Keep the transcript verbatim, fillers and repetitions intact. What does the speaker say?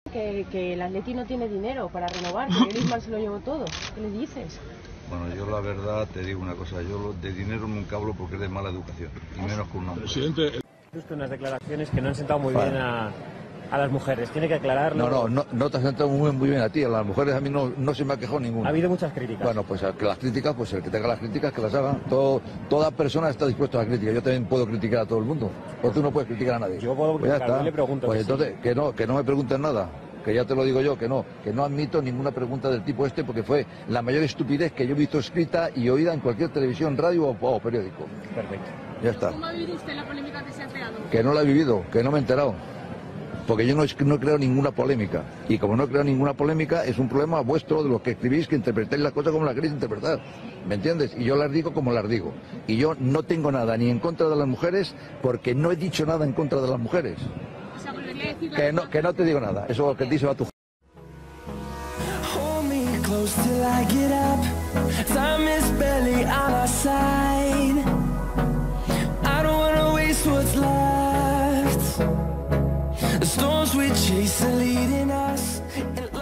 Que, que el Atleti no tiene dinero para renovar, que Griezmann se lo llevó todo. ¿Qué le dices? Bueno, yo la verdad te digo una cosa, yo de dinero nunca hablo porque es de mala educación, y menos con un hombre. Presidente, justo unas declaraciones que no han sentado muy vale. bien a, a las mujeres, tiene que aclararlo. No, no, no, no te has sentado muy, muy bien a ti, a las mujeres a mí no, no se me ha quejado ninguna. Ha habido muchas críticas. Bueno, pues que las críticas, pues el que tenga las críticas que las haga. Todo, toda persona está dispuesta a la crítica, yo también puedo criticar a todo el mundo, o tú no puedes criticar a nadie. Yo puedo criticar, pues ya está. Yo le pregunto. Pues que entonces, sí. que no, que no me pregunten nada. Que ya te lo digo yo, que no, que no admito ninguna pregunta del tipo este porque fue la mayor estupidez que yo he visto escrita y oída en cualquier televisión, radio o, o periódico. Perfecto. Ya está. ¿Cómo ha vivido usted la polémica que se ha creado? Que no la he vivido, que no me he enterado. Porque yo no, no creo ninguna polémica. Y como no creo ninguna polémica, es un problema vuestro de los que escribís, que interpretéis las cosas como las queréis interpretar. ¿Me entiendes? Y yo las digo como las digo. Y yo no tengo nada ni en contra de las mujeres porque no he dicho nada en contra de las mujeres. O sea, volvería a decir Que no, que no te digo nada. Eso que dice va tu... Close till I get up. Time is barely on our side. I don't wanna waste what's left. The storms we chase are leading us.